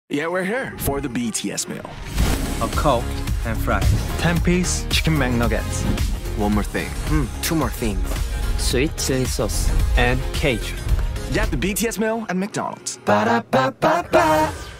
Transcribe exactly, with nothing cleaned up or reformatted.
Yeah, we're here for the B T S meal. A Coke and fries. ten-piece chicken McNuggets. One more thing. Mm, two more things. Sweet chili sauce. And Cajun. Get the B T S meal at McDonald's. Ba-da-ba-ba-ba.